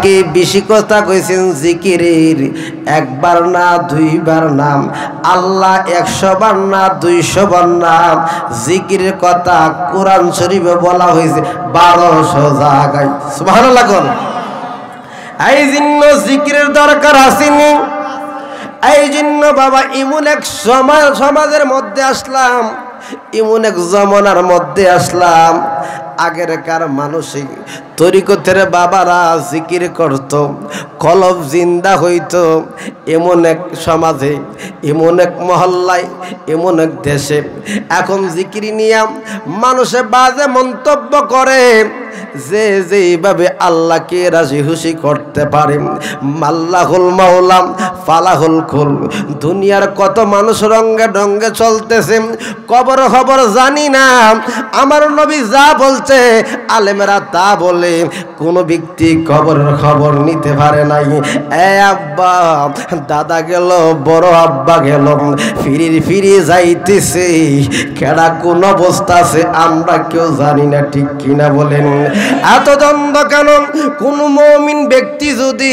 কি বেশি কথা কইছেন জিকিরের, একবার না দুইবার নাম, আল্লাহ 100 বার না 200 বার নাম। জিকিরের কথা কোরআন শরীফে বলা হয়েছে 1200 জায়গায়। সুবহানাল্লাহ। কোন এই জন্য জিকিরের দরকার আসেনি। এই জন্য বাবা এমন এক সমাজের মধ্যে আসলাম, এমন এক জমানার মধ্যে আসলাম, আগেরকার মানসিক তরিকতের বাবারা জিকির করত, কলব জিন্দা হইত। এমন এক সমাজে, এমন এক মহল্লায়, এমন এক দেশে এখন জিকির নিয়ে মানুষে বাজে মন্তব্য করে যে যেভাবে আল্লাহকে রাজি খুশি করতে পারে। মাল্লাহুল মাওলাম ফালাহুল কুল। দুনিয়ার কত মানুষ রঙ্গে ঢঙ্গে চলতেছে, কবর খবর জানি না। আমার নবী যা বলছে আলেমেরা তা বলে, কোন ব্যক্তি কবরের খবর নিতে পারে নাই। এ আব্বা দাদা গেল, বড় আব্বা গেল, ফিরি যাইতেছে, কেডা কোন অবস্থা আছে আমরা কেউ জানি না, ঠিক কিনা বলেন? এত দ্বন্দ্ব কেন? কোন মুমিন ব্যক্তি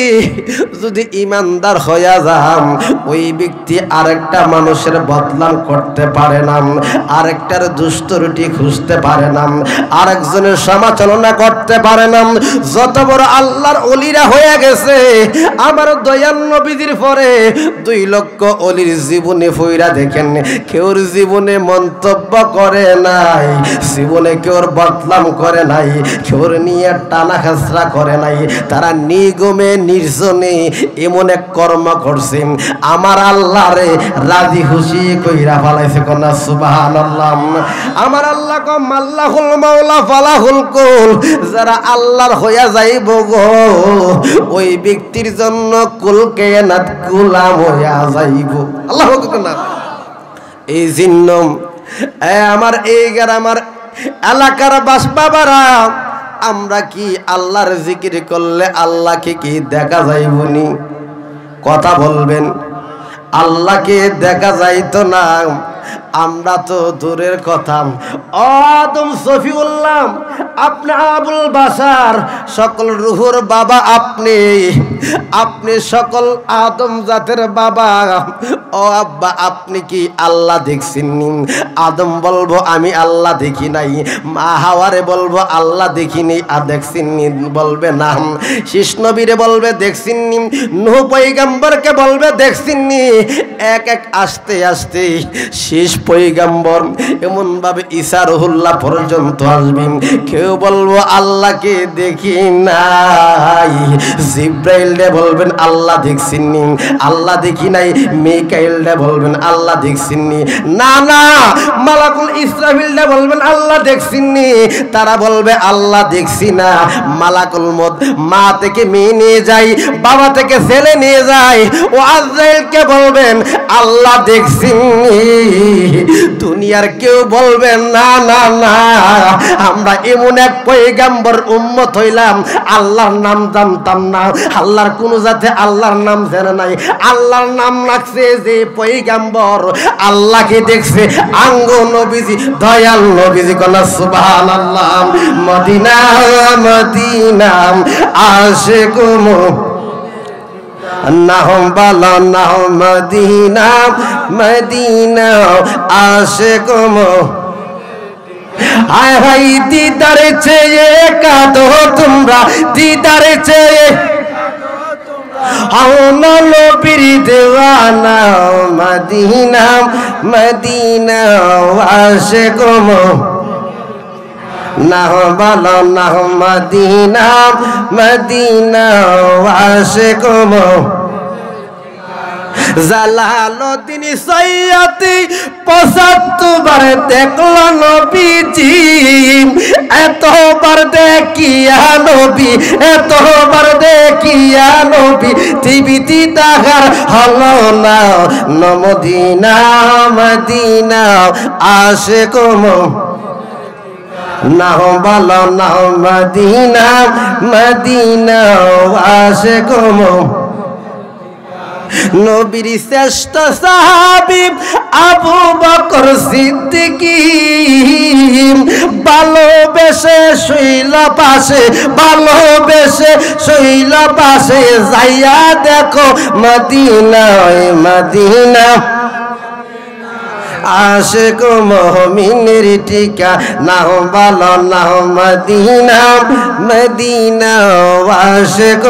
যদি ইমানদার হইয়া যান, ওই ব্যক্তি আরেকটা মানুষের বদনাম করতে পারে না, আরেকটার দুষ্ট রুটি খুঁজতে পারে না, আরেকজনের সমালোচনা করতে পারে না। যত বড় আল্লাহর ওলিরা হয়ে গেছে, আমার দয়াল নবীজির পরে 2 লক্ষ ওলির জীবনে ফইরা দেখেন, কেউর জীবনে মন্তব্য করে নাই, জীবনে কেউর বদনাম করে নাই, কেউর নিয়ে টানা খাসরা করে নাই। তারা নিগমে নির্জনে এমন এক কর্ম করছেন, আমার আল্লাহরে রাজি খুশি কইরা ফেলাইছে। কন্যা সুবহানাল্লাহ। আমার আল্লাহ কম আল্লাহুল মাওলা ফালাহুল কুল। যারা আল্লাহর হইয়া যাইব গো, ওই ব্যক্তির জন্য কুল কায়নাত গোলাম হইয়া যাইব। আল্লাহু আকবার। এই জিন্ন আমার এই গ্রামের এলাকার বাস বাবারা, আমরা কি আল্লাহর জিকির করলে আল্লাহকে কি দেখা যাইবনি? কথা বলবেন। আল্লাহকে দেখা যাইতো না, আমরা তো দূরের কথা। আদম সফিউল্লাহ, আপনি আবুল বাশার, সকল রুহুর বাবা আপনি সকল আদম জাতের বাবা। ও আব্বা, আপনি কি আল্লাহ দেখছেননি? আদম বলবো আমি আল্লাহ দেখি নাই। মা হাওয়ারে বলবো আল্লাহ দেখিনি, আর দেখছেননি? বলবে না। শীষ নবীরে বলবে দেখছেননি, নূহ পয়গম্বরকে বলবে দেখছেননি। এক এক আস্তে আস্তে শেষ পয়গম্বর এমন ভাবে ঈসা রুহুল্লাহ পর্যন্ত আসবেন। কেউ বলবো আল্লাহকে দেখি নাই, জিব্রাইল বলবেন আল্লাহ দেখছেননি, আল্লাহ দেখি নাই। মিকাইল বলবেন আল্লাহ দেখছেননি। না না, মালাকুল ইসরাফিল বলবেন আল্লাহ দেখছেননি। তারা বলবে আল্লাহ দেখছি না। মালাকুল মউত মা থেকে মেয়ে নিয়ে যায়, বাবা থেকে ছেলে নিয়ে যায়। ও আজরাইলকে বলবেন আল্লাহ দেখছেননি। দুনিয়ার কেউ বলবে না না না, আমরা এমন এক পয়গম্বর উম্মত হইলাম, আল্লাহর নাম জানতাম না। আল্লাহর কোন জাতে আল্লাহর নাম জানে নাই। আল্লাহর নাম রাখছে যে পয়গম্বর আল্লাহকে দেখছে আঙ্গ নবীজি, দয়াল নবীজি। কনা সুবহানাল্লাহ। মদিনা মদিনা আশিক নাহম বালা নাহ মদিনা মদিনা আশিক হায় হায় দিদারে চেয়ে কাঁদো তোমরা, দিদারে চেয়ে হও না নবীর দেওয়ানা। মদিনা মদিনা আশিক নাহ বালা নাহ মদিনা মদিনা আশিক জালালউদ্দিন সৈয়দী ৭৫ বার দেখল নবীজি। এতবার দেখিয়া নবী, এতবার দেখিয়া নবী, টিভিতে দেখার হলো না। মদিনা মদিনা আশিক নাহ বালা নাহ মদিনা মদিনা আশিক নবীর শ্রেষ্ঠ সাহাবী আবু বকর সিদ্দিক ভালোবেসে শৈলা পাশে ভালোবেসে শৈলা পাশে যাইয়া দেখো মদিনা মদিনা আশিক মুমিনের টিকা নাও বলো নাও মদিনা মদিনা আশিক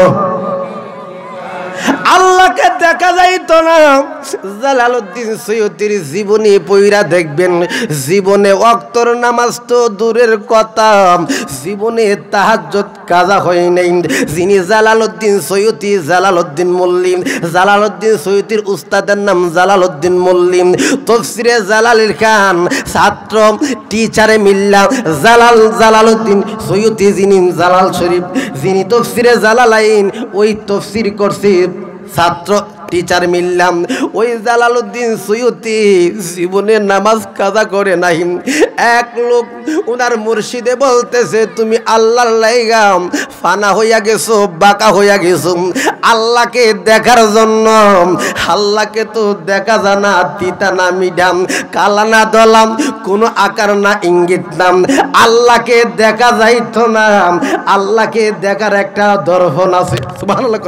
আল্লাহকে দেখা যাইতো না। জালালউদ্দিন সৈয়দীর জীবনী পইরা দেখবেন, জীবনে ওয়াক্তর নামাজ তো দূরের কথা, জীবনে তাহাজ্জুদ কাজা হয় নাই। যিনি জালালউদ্দিন সৈয়দী, জালালউদ্দিন মল্লিক, জালালউদ্দিন সৈয়দীর উস্তাদের নাম জালালউদ্দিন মল্লিক। তাফসিরে জালালিল খান ছাত্র টিচারে মিল্লা জালালউদ্দিন সৈয়দী, যিনি জালাল শরীফ, যিনি তাফসিরে জালালাইন ওই তাফসির করছে ছাত্র টিচার মিললাম। ওই জালালউদ্দিন সৈয়দী জীবনে নামাজ কাজা করে নাই। এক লোক উনার মুর্শিদে বলতেছে তুমি আল্লাহর লাইগা ফানা হইয়া গেছো, বাঁকা হইয়া গেছো আল্লাহকে দেখার জন্য। আল্লাহকে তো দেখা জানা, তিতা না মিডাম, কালা না দলাম, কোনো আকার না ইঙ্গিত নাম, আল্লাহকে দেখা যাইতো না। আল্লাহকে দেখার একটা দর্পণ আছে, সুবহানাল্লাহ।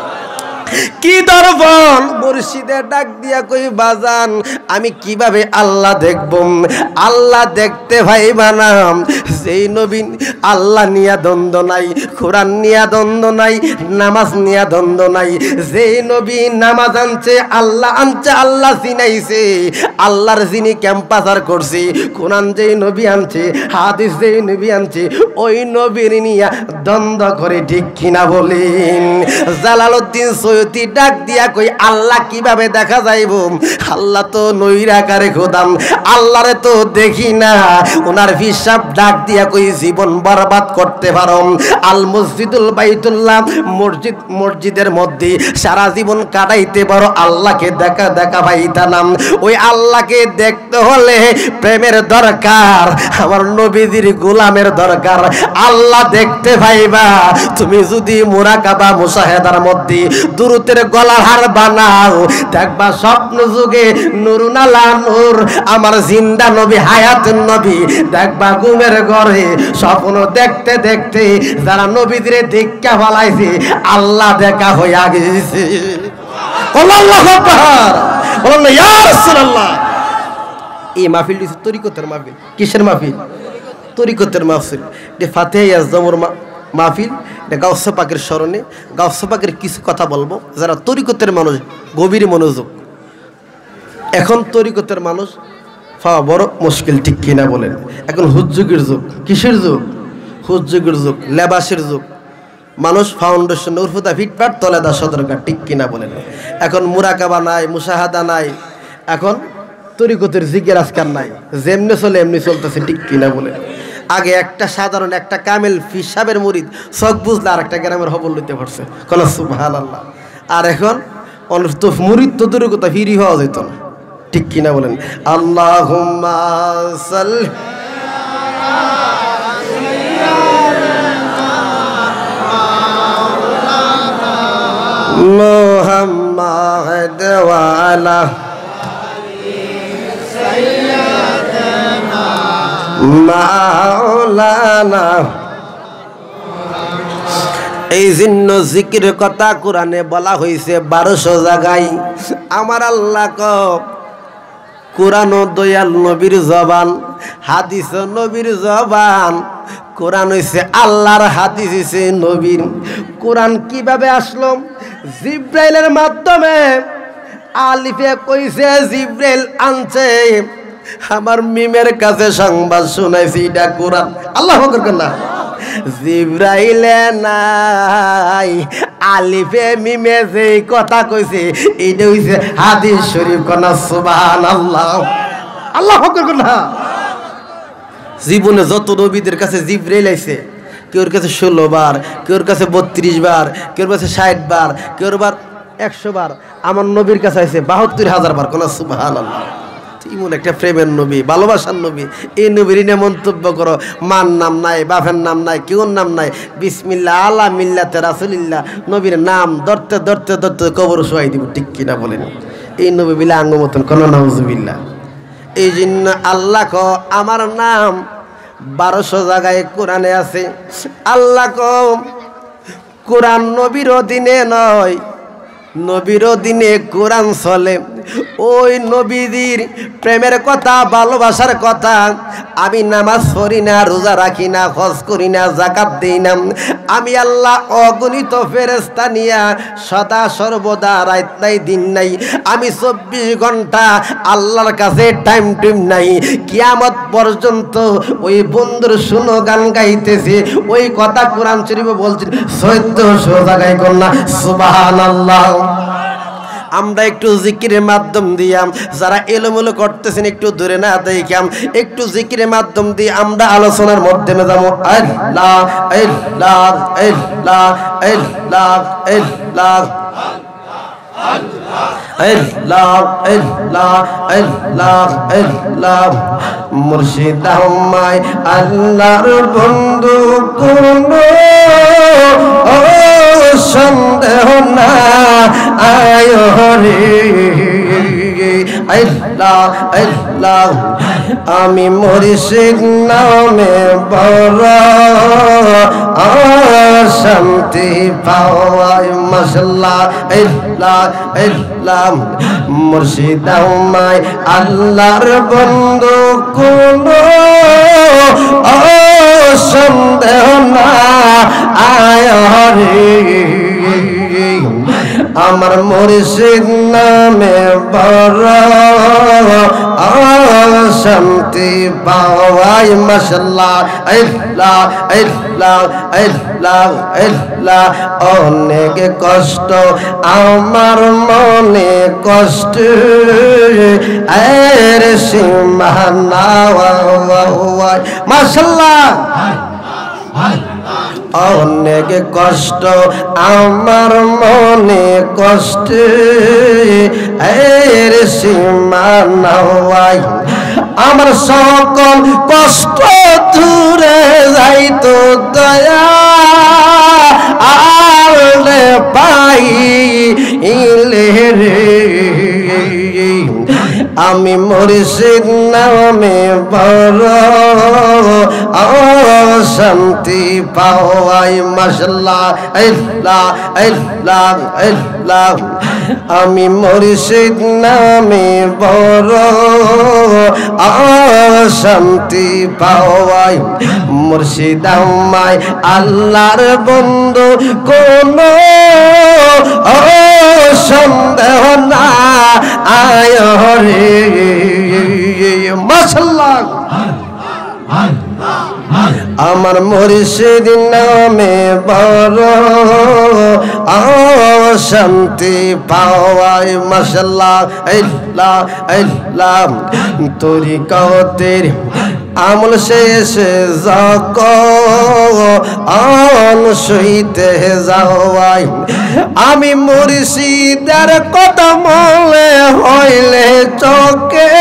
কি দর্পণ? মুর্শিদে ডাক দিয়া কই বাজান আমি কিভাবে আল্লাহ দেখব? আল্লাহ দেখতে ভাই বানাম যেই নবীন আল্লাহ নিয়া দ্বন্দ্ব নাই, কোরআন নিয়া দ্বন্দ্ব নাই, নামাজ নিয়া দ্বন্দ্ব নাই। যেই নবী নামাজ আনছে, আল্লাহ আনছে, আল্লাহ চিনাইছে, আল্লাহর যিনি ক্যাম্পাসার করছে, কোরআন যেই নবী আনছে, হাদিস যেই নবী আনছে, ওই নবীর নিয়া দ্বন্দ্ব করে ঠিক কিনা বলেন? জালালউদ্দিন সৈয়দী ডাক দিয়া কই আল্লাহ কিভাবে দেখা যাইব? আল্লাহ তো নৈরাকারে খোদাম, আল্লাহরে তো দেখি না। ওনার হিসাব ডাক দিয়া কই জীবন বরবাদ করতে পারো, আল মসজিদুল বাইতুল্লাহ মসজিদের মধ্যে সারা জীবন কাটাইতে পারো, আল্লাহকে দেখা দেখা পাইতা নাম। ওই আল্লাহকে দেখতে হলে প্রেমের দরকার, আমার নবীজির গোলামের দরকার। আল্লাহ দেখতে পাইবা তুমি যদি মুরাকাবা মুশাহেদার মধ্যে দুরুতের গলার হার বানাও, দেখবা স্বপ্ন যুগে নুরুন আলা নূর, আমার জিন্দা নবী হায়াতুন নবী। দেখবা ঘুমের ঘরে স্বপ্ন দেখতে দেখতে যারা নবীদের দেখা ফলাইছে আল্লাহ দেখা হইয়া গেছে। আল্লাহু আকবার, বলেন ইয়া রাসূলুল্লাহ। এই মাহফিলটি তরিকতের মাহফিল। কিসের মাহফিল? তরিকতের মাহফিল। যে ফাতিহা আজমর মাহফিল, গাউসে পাকের স্মরণে গাউসে পাকের কিছু কথা বলবো। যারা তরিকতের মানুষ গভীর মনোযোগ। এখন তরিকতের মানুষ পাওয়া বড় মুশকিল, ঠিক কিনা বলেন? এখন হুজ্জুগের যুগ। কিসের যুগ? হুজ্জুগের যুগ, লেবাসের যুগ। মানুষ ফাউন্ডেশন উর্ফুদা ফিটপাট তলেদা সদরকার, ঠিক কিনা বলেন? এখন মুরাকাবা নাই, মুশাহাদা নাই, এখন তরিকতের জিকির আজকার নাই, যেমনি চলে এমনি চলতেছে, ঠিক কিনা বলেন? আগে একটা সাধারণ একটা কামেল ফিসাবের মুরিদ চোখ বুঝলে আর একটা গ্রামের খবর লইতে পারছে, কোন সুবহানাল্লাহ। আর এখন তো মুরিদ তো দূরের কথা ফিরি হওয়া যেত না, ঠিক কিনা বলেন? আল্লাহুম্মা সাল্লি মুহাম্মাদ ওয়া আলা মাওলানা। এই জন্য জিকির কথা কোরআনে বলা হয়েছে 1200 জায়গায়। আমার আল্লাহ কোরআন দয়াল নবীর জবান, হাদিস নবীর জবান। কোরআন হইছে আল্লাহর, হাদিস হইছে নবীর। কোরআন কিভাবে আসলো? জিব্রাইলের মাধ্যমে। আলিফে কইছে জিব্রাইল আনছে, আমার মিমের কাছে সংবাদ শুনাইছি, এটা কোরআন। আল্লাহু আকবার না। জিব্রাইলে নাই, আলিফে মিমে যে কথা কইছে এইটা হইছে হাদিস শরীফ। কোন সুবহানাল্লাহ, আল্লাহু আকবার না। জীবনে যত নবীদের কাছে জিব্রাইল আইছে, কেউর কাছে 16 বার, কেউর কাছে 32 বার, কেউর কাছে 60 বার, কেউর বার 100 বার। আমার নবীর কাছে আইছে 72,000 বার। কোন সুবহানাল্লাহ। ইমন একটা প্রেমের নবী, ভালোবাসার নবী, এই নবীর নিয়ে মন্তব্য করো, মার নাম নাই, বাপের নাম নাই, কেউর নাম নাই, বিসমিল্লাহ আলা মিল্লাতে রাসূলিল্লাহ, নবীর নাম ধরতে ধরতে ধরতে কবর শোয়াই দিব, ঠিক কিনা বলেন? এই নবী বিলা আঙ্গ মতন কোন নাউজুবিল্লাহ। এই জন্য আল্লাহ ক আমার নাম 1200 জায়গায় কোরআনে আছে। আল্লাহ ক কোরআন নবীর অধীনে নয়, নবীর অধীনে কোরআন চলে। ওই নবীদের প্রেমের কথা, ভালোবাসার কথা। আমি নামাজ পড়ি না, রোজা রাখি না, হজ করি না, যাকাত দিই না, আমি আল্লাহ অগণিত ফেরেশতা নিয়া সদা সর্বদা, রাত নাই দিন নাই, আমি 24 ঘন্টা আল্লাহর কাছে টাইম নাই। কিয়ামত পর্যন্ত ওই বন্ধুর শুনো গান গাইতেছে, ওই কথা কোরআন শরীফে বলছেন 1400 জায়গায় কন্যা সুবহানাল্লাহ। আমরা একটু জিকিরের মাধ্যম দিয়াম, যারা এলোমেলো করতেছেন একটু দূরে না দেখাম, একটু জিকিরের মাধ্যম দিয়ে আমরা আলোচনার মাধ্যমে যাবো। আল্লাহ আল্লাহ আল্লাহ আল্লাহ আল্লাহ আল্লাহ আল্লাহ আল্লাহ আল্লাহ। মুর্শিদ আমায় আল্লাহর বন্ধু কোন সন্দেহ না আয় রে। আল্লাহ আল্লাহ আমি মুর্শিদ নামে বড় শান্তি পাওয়াই মাশাআল্লাহ। আল্লাহ আল্লাহ মুর্শিদ আমায় আল্লাহর বন্ধু কোন সন্দেহ না আয় রে। আমার মুর্শিদ নামে বড় শান্তি পাওয়াই মাশাআল্লাহ। আল্লাহ আল্লাহ আল্লাহ আল্লাহ অনেক কষ্ট আমার মনে কষ্ট এর সীমা নাই মাশাআল্লাহ। অনেক কষ্ট আমার মনে কষ্ট এর সীমা নাই। আমার সকল কষ্ট দূরে যাইতো দয়া আলে পাই ইলে রে। আমি মুর্শিদ নামে বড় শান্তি পাওয়াই মাশাআল্লাহ। আল্লাহ আল্লাহ আল্লাহ আমি মুর্শিদ নামে বড় শান্তি পাওয়াই। মুর্শিদ আমায় আল্লাহর বন্ধু কোন সন্দেহ না আয় রে মাশাআল্লাহ। আমার মুর্শিদ নামে বড় শান্তি পাওয়াই মাশাআল্লাহ। আল্লাহ আল্লাহ তরিকতের আমল শেষে যখন সইতে যাওয়াই আমি মুর্শিদের কথা মনে হইলে চোখে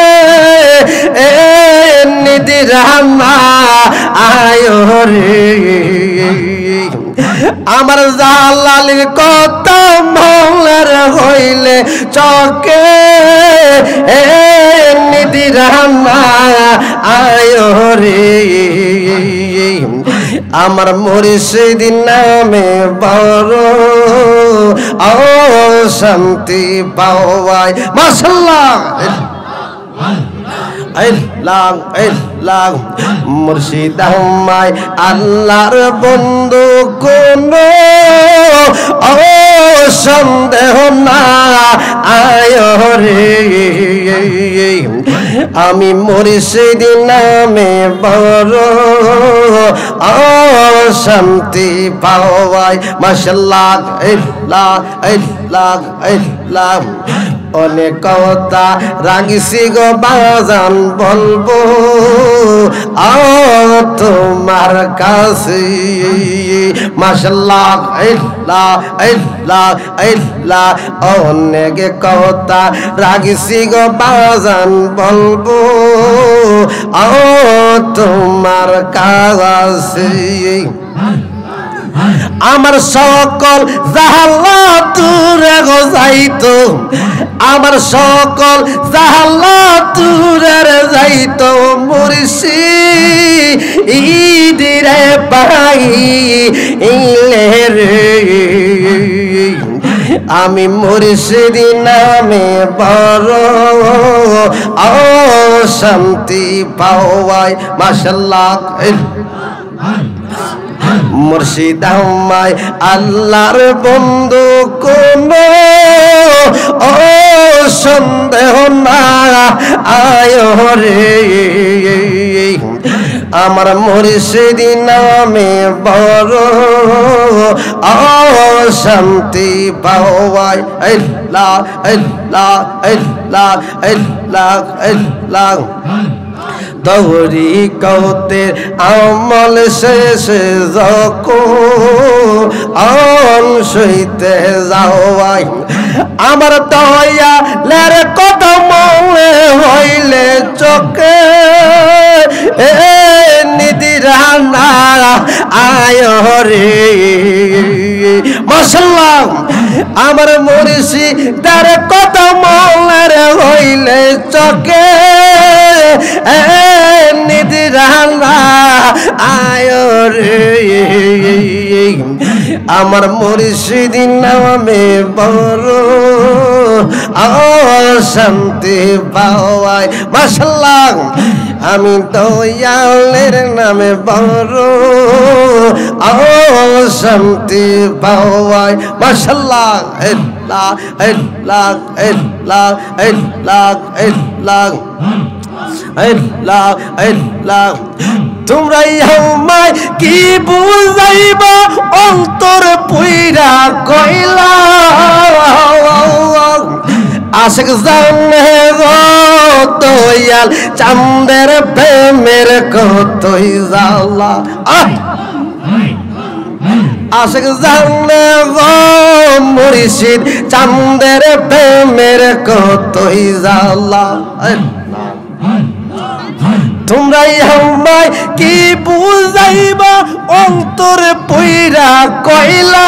নিদিরানা আয় রে। আমার জালালির কথা মনের হইলে চোখে নিদিরানা আয় রে। আমার মুর্শিদ নামে বড় শান্তি পাওয়াই মাশাআল্লাহ। আল্লাহ আল্লাহ মুর্শিদ আমায় আল্লাহর বন্ধু কোন সন্দেহ না আয় রে। আমি মুর্শিদ নামে বড় ও শান্তি পাওয়াই মাশাআল্লাহ আল্লাহ আল্লাহ আল্লাহ অনেক কথা রাগিছি গো বাজান বলবো তোমার কাছে মাশাআল্লাহ আল্লাহ আল্লাহ আল্লাহ অনেক কথা রাগিছি গো বাজান বলবো তোমার কাছে আমার সকল জাহালা দূরে গো যাইতো আমার সকল জাহালা দূরে যাইতো মুর্শিদ রে পাইলে রে আমি মুর্শিদ নামে বড় ও শান্তি পাওয়াই মাশাআল্লাহ মুর্শিদ আমায় আল্লাহর বন্ধু কোন ও সন্দেহ না আয় রে আমার মুর্শিদ নামে বড় ও শান্তি পাওয়াই আল্লাহ আল্লাহ আল্লাহ আল্লাহ আল্লাহ দৌরি কৌতে আমল শেষে যখন সইতে যাওয়াই আমার দয়ালের কথা মনে হইলে চোখে নিদিরা না আয় রে মাশাআল্লাহ আমার মুর্শিদের কথা মনে হইলে চোখে নিদিরা আয় রে আমার মুর্শিদ নামে বড় শান্তি পাওয়াই মাশাআল্লাহ আমি দয়ালের নামে বড় শান্তি পাওয়াই মাশাআল্লাহ আল্লাহ আল্লাহ আল্লাহ আল্লাহ আল্লাহ আল্লাহ আল্লাহ তোমরা আমায় কি বুঝাইবা অন্তর পুইরা কইলা আশিক জানে গো দয়াল চাঁদের প্রেমের কতই জ্বালা আশিক জানে গো মুর্শিদ চাঁদের প্রেমের কতই জ্বালা তোমরা আমায় কি বুঝাইবা অন্তর পুইরা কইলা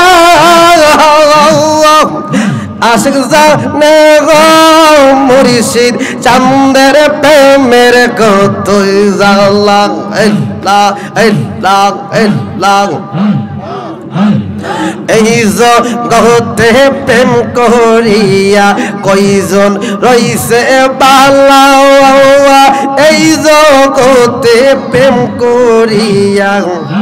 আশিক জানে গো মুর্শিদ চাঁদের প্রেমের কতই জ্বালা আল্লাহ আল্লাহ আল্লাহ এই জগতে প্রেম করিয়া কয়জন রইছে বালা এই জগতে প্রেম করিয়া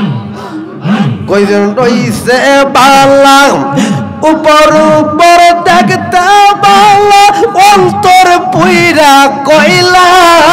কয়জন রইছে বালা উপর উপর দেখতে বালা অন্তর পুইরা কইলা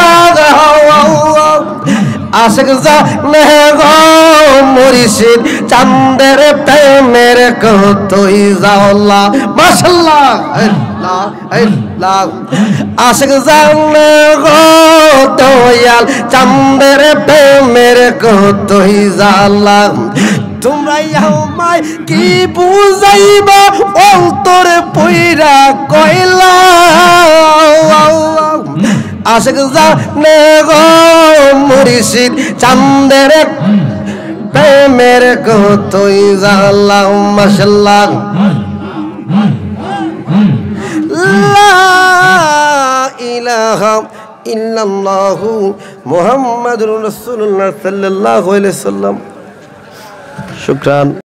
আশিক জানে গো মুর্শিদ চাঁদের প্রেমের কতই জ্বালা মাশাআল্লাহ আল্লাহ আল্লাহ আশিক জানে গো দয়াল চাঁদের প্রেমের কতই জ্বালা তোমরা আমায় কি বুঝাইবা অন্তর পুইরা কইলা আশিক জানে গো মুর্শিদ চাঁদের প্রেমের কতই জ্বালা মাশাআল্লাহ লা ইলাহা ইল্লাল্লাহু মুহাম্মাদুর রাসূলুল্লাহ সাল্লাল্লাহু আলাইহি ওয়াসাল্লাম শুকরান।